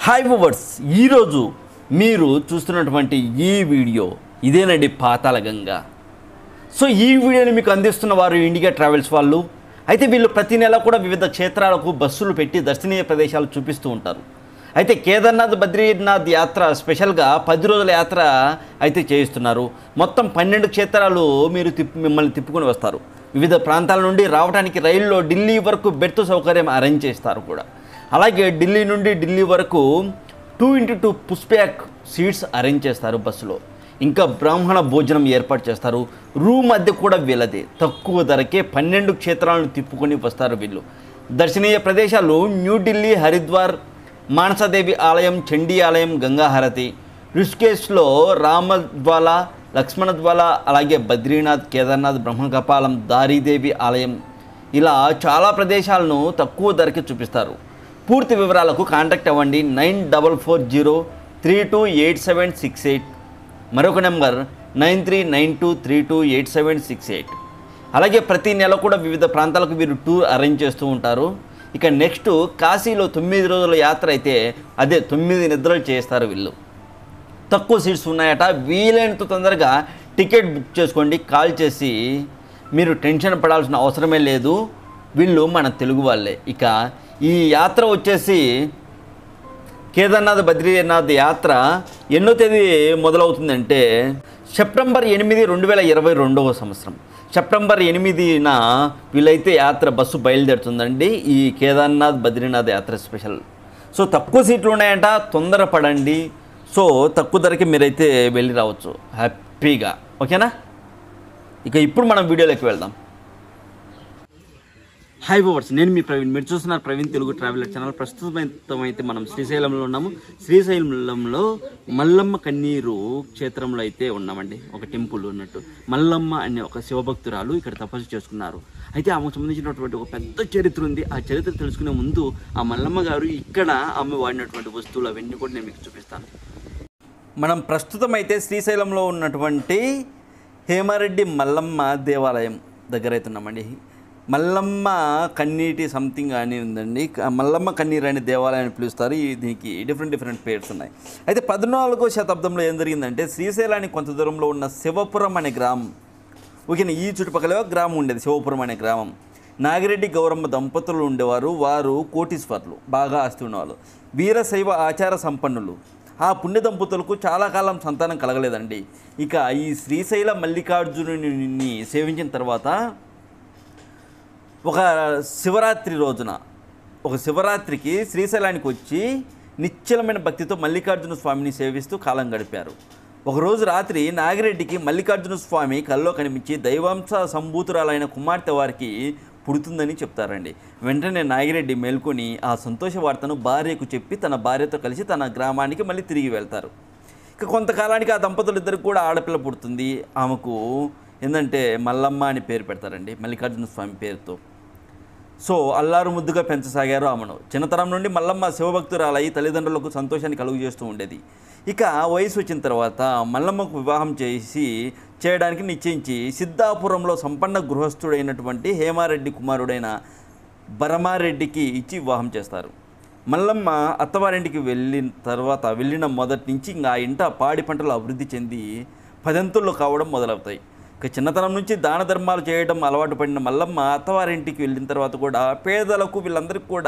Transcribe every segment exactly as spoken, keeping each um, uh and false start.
Hi viewers, ఈరోజు మీరు చూస్తున్నటువంటి ఈ వీడియో ఇదేనండి పాతాళగంగా. సో ఈ వీడియోని మీకు అందిస్తున్న వారు ఇండియా ట్రావెల్స్ వాళ్ళు. అయితే వీళ్ళు ప్రతి నెల కూడా వివిధ క్షేత్రాలకు బస్సులు పెట్టి దర్శనీయ ప్రదేశాలు చూపిస్తూ ఉంటారు. అయితే కేదార్నాథ్ బద్రీనాథ్ యాత్ర స్పెషల్గా పది రోజుల యాత్ర అయితే చేయిస్తున్నారు. మొత్తం పన్నెండు క్షేత్రాలు మీరు తిప్పు మిమ్మల్ని తిప్పుకొని వస్తారు. వివిధ ప్రాంతాల నుండి రావడానికి రైల్లో ఢిల్లీ వరకు బెర్త్ సౌకర్యం అరేంజ్ చేస్తారు కూడా. అలాగే ఢిల్లీ నుండి ఢిల్లీ వరకు two into two push back seats arrange చేస్తారు బస్సులో. ఇంకా బ్రాహ్మణ భోజనం ఏర్పాటు చేస్తారు. రూమ్ అద్దె కూడా వీళ్ళది. తక్కువ ధరకే పన్నెండు క్షేత్రాలను తిప్పుకొని వస్తారు వీళ్ళు. దర్శనీయ ప్రదేశాలు న్యూఢిల్లీ, హరిద్వార్, మానసాదేవి ఆలయం, చండీ ఆలయం, గంగాహారతి, ఋషికేశ్లో రామజ్వాల, లక్ష్మణజ్వాల, అలాగే బద్రీనాథ్, కేదార్నాథ్, బ్రహ్మకపాలం, దారీదేవి ఆలయం, ఇలా చాలా ప్రదేశాలను తక్కువ ధరకి చూపిస్తారు. పూర్తి వివరాలకు కాంటాక్ట్ అవ్వండి nine double four zero three two eight seven six eight, మరొక number nine three nine two three two eight seven six eight. అలాగే ప్రతి నెల కూడా వివిధ ప్రాంతాలకు వీరు టూర్ అరేంజ్ చేస్తూ ఉంటారు. ఇక నెక్స్ట్ కాశీలో తొమ్మిది రోజుల యాత్ర అయితే అదే తొమ్మిది నిద్రలు చేస్తారు వీళ్ళు. తక్కువ సీట్స్ ఉన్నాయట. వీలైనంత తొందరగా టికెట్ బుక్ చేసుకోండి. కాల్ చేసి మీరు టెన్షన్ పడాల్సిన అవసరమే లేదు. వీళ్ళు మన తెలుగు వాళ్ళే. ఇక ఈ యాత్ర వచ్చేసి కేదార్నాథ్ బద్రీనాథ్ యాత్ర ఎన్నో తేదీ మొదలవుతుందంటే సెప్టెంబర్ ఎనిమిది రెండు వేల ఇరవై రెండవ సంవత్సరం సెప్టెంబర్ ఎనిమిదిన వీళ్ళైతే యాత్ర బస్సు బయలుదేరుతుందండి. ఈ కేదార్నాథ్ బద్రీనాథ్ యాత్ర స్పెషల్. సో తక్కువ సీట్లు ఉన్నాయంట, తొందరపడండి. సో తక్కువ ధరకి మీరైతే వెళ్ళి రావచ్చు హ్యాపీగా. ఓకేనా? ఇక ఇప్పుడు మనం వీడియోలోకి వెళ్దాం. హాయ్ వ్యూవర్స్, నేను మీ ప్రవీణ్. మీరు చూస్తున్నారు ప్రవీణ్ తెలుగు ట్రావెలర్ ఛానల్. ప్రస్తుతం అయితే మనం శ్రీశైలంలో ఉన్నాము. శ్రీశైలంలో మల్లమ్మ కన్నీరు క్షేత్రంలో అయితే ఉన్నామండి. ఒక టెంపుల్ ఉన్నట్టు మల్లమ్మ అనే ఒక శివభక్తురాలు ఇక్కడ తపస్సు చేసుకున్నారు. అయితే ఆమెకు సంబంధించినటువంటి ఒక పెద్ద చరిత్ర ఉంది. ఆ చరిత్ర తెలుసుకునే ముందు ఆ మల్లమ్మ గారు ఇక్కడ ఆమె వాడినటువంటి వస్తువులు అవన్నీ కూడా నేను మీకు చూపిస్తాను. మనం ప్రస్తుతం అయితే శ్రీశైలంలో ఉన్నటువంటి హేమారెడ్డి మల్లమ్మ దేవాలయం దగ్గర అయితే ఉన్నామండి. మల్లమ్మ కన్నీటి సంథింగ్ అని ఉందండి. మల్లమ్మ కన్నీరు అనే దేవాలయాన్ని పిలుస్తారు. దీనికి డిఫరెంట్ డిఫరెంట్ పేర్స్ ఉన్నాయి. అయితే పద్నాలుగో శతాబ్దంలో ఏం జరిగిందంటే శ్రీశైలానికి కొంత దూరంలో ఉన్న శివపురం అనే గ్రామం, ఓకే, ఈ చుట్టుపక్కల గ్రామం ఉండేది శివపురం అనే గ్రామం. నాగిరెడ్డి గౌరమ్మ దంపతులు ఉండేవారు. వారు కోటీశ్వర్లు, బాగా ఆస్తి ఉన్నవాళ్ళు, వీరశైవ ఆచార సంపన్నులు. ఆ పుణ్య దంపతులకు చాలా కాలం సంతానం కలగలేదండి. ఇక ఈ శ్రీశైల మల్లికార్జునుని సేవించిన తర్వాత ఒక శివరాత్రి రోజున ఒక శివరాత్రికి శ్రీశైలానికి వచ్చి నిశ్చలమైన భక్తితో మల్లికార్జున స్వామిని సేవిస్తూ కాలం గడిపారు. ఒకరోజు రాత్రి నాగిరెడ్డికి మల్లికార్జున స్వామి కల్లో కనిపించి దైవాంశ సంభూతురాలైన కుమార్తె వారికి పుడుతుందని చెప్తారండి. వెంటనే నాగిరెడ్డి మేల్కొని ఆ సంతోష వార్తను భార్యకు చెప్పి తన భార్యతో కలిసి తన గ్రామానికి మళ్ళీ తిరిగి వెళ్తారు. ఇక కొంతకాలానికి ఆ దంపతులు ఇద్దరికి కూడా ఆడపిల్ల పుడుతుంది. ఆమెకు ఏంటంటే మల్లమ్మ అని పేరు పెడతారండి, మల్లికార్జున స్వామి పేరుతో. సో అల్లారు ముద్దుగా పెంచసాగారు ఆమెను. చిన్నతనం నుండి మల్లమ్మ శివభక్తురాలై తల్లిదండ్రులకు సంతోషాన్ని కలుగు చేస్తూ ఉండేది. ఇక వయసు వచ్చిన తర్వాత మల్లమ్మకు వివాహం చేసి చేయడానికి నిశ్చయించి సిద్ధాపురంలో సంపన్న గృహస్థుడైనటువంటి హేమారెడ్డి కుమారుడైన బరమారెడ్డికి ఇచ్చి వివాహం చేస్తారు. మల్లమ్మ అత్తవారింటికి వెళ్ళిన తర్వాత వెళ్ళిన మొదటి నుంచి ఇంకా ఆ ఇంట పాడి పంటలు అభివృద్ధి చెంది పదంతుల్లో కావడం మొదలవుతాయి. ఇక చిన్నతనం నుంచి దాన ధర్మాలు చేయడం అలవాటు పడిన మల్లమ్మ అత్తవారింటికి వెళ్ళిన తర్వాత కూడా పేదలకు వీళ్ళందరికీ కూడా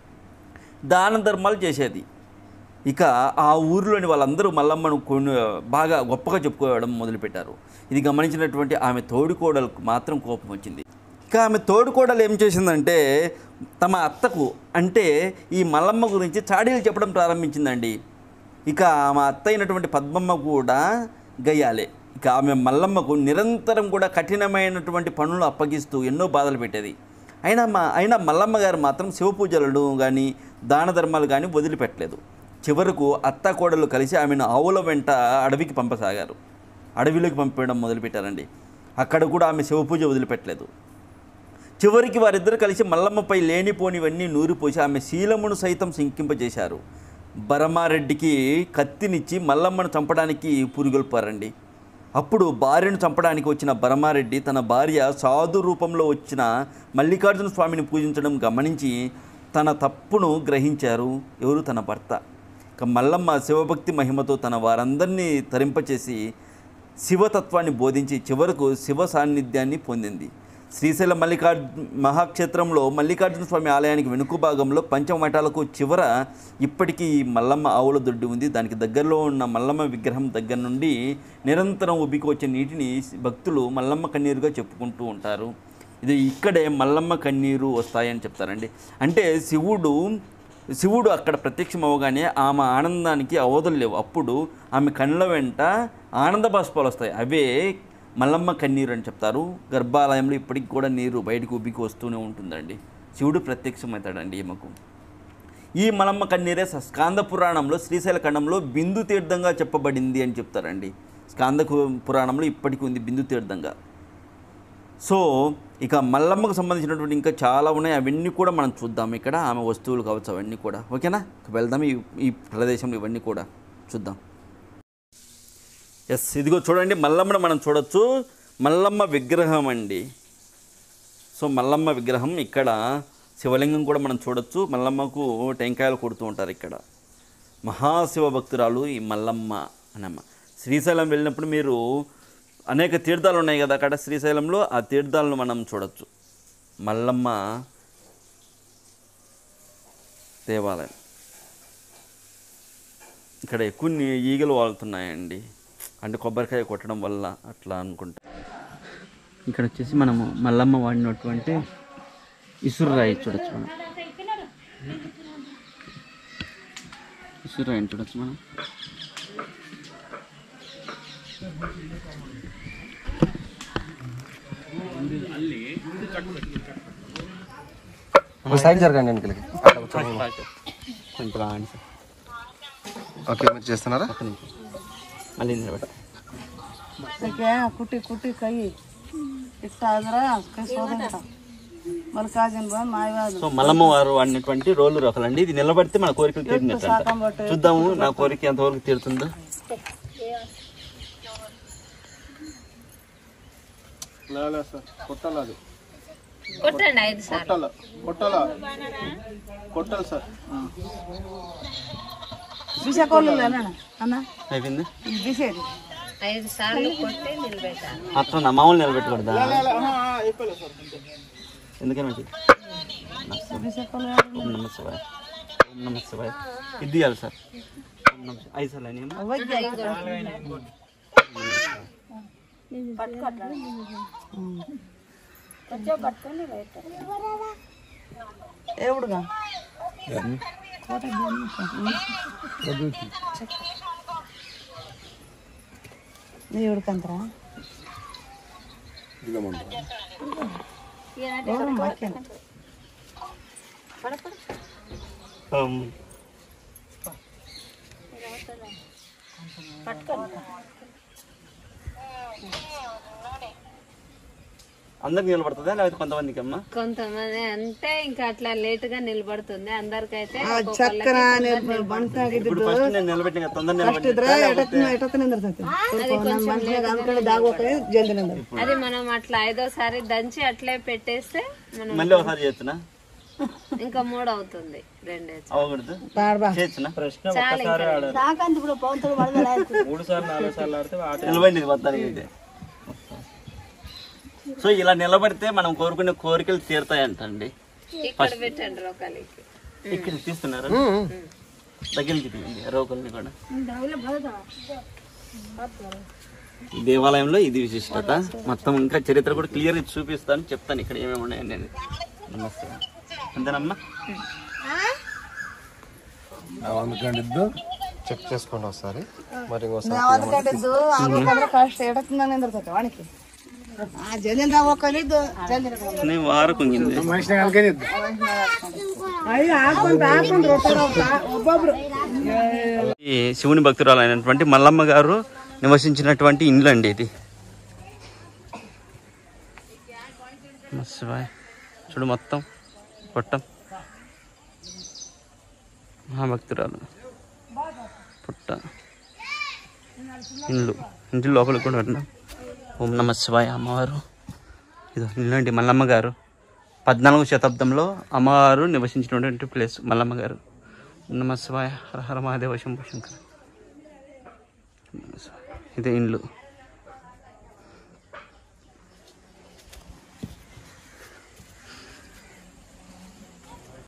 దాన ధర్మాలు చేసేది. ఇక ఆ ఊరిలోని వాళ్ళందరూ మల్లమ్మను కొన్ని బాగా గొప్పగా చెప్పుకోవడం మొదలుపెట్టారు. ఇది గమనించినటువంటి ఆమె తోడికోడలకు మాత్రం కోపం వచ్చింది. ఇక ఆమె తోడికోడలు ఏం చేసిందంటే తమ అత్తకు అంటే ఈ మల్లమ్మ గురించి చాడీలు చెప్పడం ప్రారంభించిందండి. ఇక ఆమె అత్త అయినటువంటి పద్మమ్మ కూడా గయ్యాలే. ఇక ఆమె మల్లమ్మకు నిరంతరం కూడా కఠినమైనటువంటి పనులు అప్పగిస్తూ ఎన్నో బాధలు పెట్టేది. అయినా మా అయినా మల్లమ్మ గారు మాత్రం శివపూజలను కానీ దాన ధర్మాలు కానీ వదిలిపెట్టలేదు. చివరకు అత్త కోడలు కలిసి ఆమెను ఆవుల వెంట అడవికి పంపసాగారు. అడవిలోకి పంపడం మొదలుపెట్టారండి. అక్కడ కూడా ఆమె శివపూజ వదిలిపెట్టలేదు. చివరికి వారిద్దరు కలిసి మల్లమ్మపై లేనిపోనివన్నీ నూరిపోసి ఆమె శీలమును సైతం శంకింపజేశారు. బరమారెడ్డికి కత్తినిచ్చి మల్లమ్మను చంపడానికి పురిగొల్పారండి. అప్పుడు భార్యను చంపడానికి వచ్చిన బరమారెడ్డి తన భార్య సాధు రూపంలో వచ్చిన మల్లికార్జున స్వామిని పూజించడం గమనించి తన తప్పును గ్రహించారు. ఎవరు? తన భర్త. మల్లమ్మ శివభక్తి మహిమతో తన వారందరినీ తరింపచేసి శివతత్వాన్ని బోధించి చివరకు శివ సాన్నిధ్యాన్ని పొందింది. శ్రీశైలం మల్లికార్జున మహాక్షేత్రంలో మల్లికార్జున స్వామి ఆలయానికి వెనుక భాగంలో పంచమఠాలకు చివర ఇప్పటికీ ఈ మల్లమ్మ ఆవుల దొడ్డి ఉంది. దానికి దగ్గరలో ఉన్న మల్లమ్మ విగ్రహం దగ్గర నుండి నిరంతరం ఉబ్బికి వచ్చే నీటిని భక్తులు మల్లమ్మ కన్నీరుగా చెప్పుకుంటూ ఉంటారు. ఇది ఇక్కడే మల్లమ్మ కన్నీరు వస్తాయని చెప్తారండి. అంటే శివుడు శివుడు అక్కడ ప్రత్యక్షం అవ్వగానే ఆమె ఆనందానికి అవధులు లేవు. అప్పుడు ఆమె కళ్ళ వెంట ఆనంద బాష్పాలు వస్తాయి. అవే మల్లమ్మ కన్నీరు అని చెప్తారు. గర్భాలయంలో ఇప్పటికి కూడా నీరు బయటకు ఉబ్బికి వస్తూనే ఉంటుందండి. శివుడు ప్రత్యక్షమవుతాడండి ఈమెకు. ఈ మల్లమ్మ కన్నీరే స్కాంద పురాణంలో శ్రీశైల ఖండంలో బిందు తీర్థంగా చెప్పబడింది అని చెప్తారండి. స్కాంద పురాణంలో ఇప్పటికీ ఉంది బిందు తీర్థంగా. సో ఇక మల్లమ్మకు సంబంధించినటువంటి ఇంకా చాలా ఉన్నాయి. అవన్నీ కూడా మనం చూద్దాం. ఇక్కడ ఆమె వస్తువులు కావచ్చు అవన్నీ కూడా. ఓకేనా, వెళ్దాం. ఈ ఈ ప్రదేశంలో ఇవన్నీ కూడా చూద్దాం. ఎస్, ఇదిగో చూడండి, మల్లమ్మను మనం చూడొచ్చు. మల్లమ్మ విగ్రహం అండి. సో మల్లమ్మ విగ్రహం ఇక్కడ. శివలింగం కూడా మనం చూడొచ్చు. మల్లమ్మకు టెంకాయలు కొడుతూ ఉంటారు ఇక్కడ. మహాశివ భక్తురాలు ఈ మల్లమ్మ అనమ్మ. శ్రీశైలం వెళ్ళినప్పుడు మీరు అనేక తీర్థాలు ఉన్నాయి కదా అక్కడ శ్రీశైలంలో, ఆ తీర్థాలను మనం చూడొచ్చు. మల్లమ్మ దేవాలయం. ఇక్కడ ఎక్కువ ఈగలు వాళ్తున్నాయండి, అంటే కొబ్బరికాయ కొట్టడం వల్ల అట్లా అనుకుంటా. ఇక్కడ వచ్చేసి మనము మల్లమ్మ వాడినటువంటి ఇసురాయి చూడొచ్చు. మనం ఇసురాయిని చూడొచ్చు మనం. సైడ్ జరగండి వెనకలకి. ఓకే, మీరు చేస్తున్నారా? మళ్ళీ నిలబడ కుట్టి కుట్టి కయ్యి ఇస్తాదరా సో మల్లమ్మ వారు వాడినటువంటి రోలు రొకలండి. ఇది నిలబడితే మన కోరికలు తీరినట్టు. చూద్దాము నా కోరిక ఎంతవరకు తీరుతుందో. కొట్టాలి కొట్టండి ఐదు సార్లు. కొట్టాల కొట్టాలి సార్. అయిపోయింది. ఐదు సార్లు కొట్టి నిలబెట్టాలి. అట్లా మామూలు నిలబెట్టకూడదా? ఎందుకని ఓం నమ శివాయ, ఓం నమ శివాయ. ఇది తీయాలి సార్. ఓం నమ శివాయ. ఐదు సార్లు అయినా ఎవడుగా దేవుడికంతరా అందరికి నిలబడుతుందా లేకపోతే కొంతమందికి అమ్మా? కొంతమంది అంటే ఇంకా అట్లా లేట్ గా నిలబడుతుంది. అందరికైతే ఇప్పుడు ఫస్ట్ నేను నిలబెట్టిన అది మనం అట్లా ఐదోసారి దంచి అట్లే పెట్టేస్తే మనం మళ్ళీ ఒకసారి చేస్తున్నా ఇంకా మూడు అవుతుంది. రెండే అవ్వకూడదు చేస్తున్నా. నిలబడింది మొత్తానికి అయితే. సో ఇలా నిలబడితే మనం కోరుకునే కోరికలు తీరుతాయంటండి. ఇక్కడ పెట్టండి రోకలికి. ఇక్కడ తీస్తున్నారు దగ్గరికి తీయండి రోకల్ని కూడా. దేవాలయంలో ఇది విశిష్టత. మొత్తం ఇంకా చరిత్ర కూడా క్లియర్గా చూపిస్తాను, చెప్తాను ఇక్కడ ఏమేమి ఉన్నాయని. నేను నమస్తే అంతేనమ్మా. చెక్ చేసుకోండి ఒకసారి. మరి వారు కుంగింది. శివుని భక్తురాలు అయినటువంటి మల్లమ్మ గారు నివసించినటువంటి ఇండ్లు అండి ఇది. చూడు మొత్తం కొట్టం మహాభక్తురాలు పుట్ట ఇండ్లు. ఇంటి లోపలికి కూడా వెళ్ళినాం. ఓం నమ శివాయ. అమ్మవారు ఇది ఇల్లండి మల్లమ్మ గారు. పద్నాలుగవ శతాబ్దంలో అమ్మవారు నివసించినటువంటి ప్లేస్ మల్లమ్మ గారు. నమ శివాయ హర హర మహాదేవ శంభు శంకర. నమ శివాయ. ఇదే ఇండ్లు.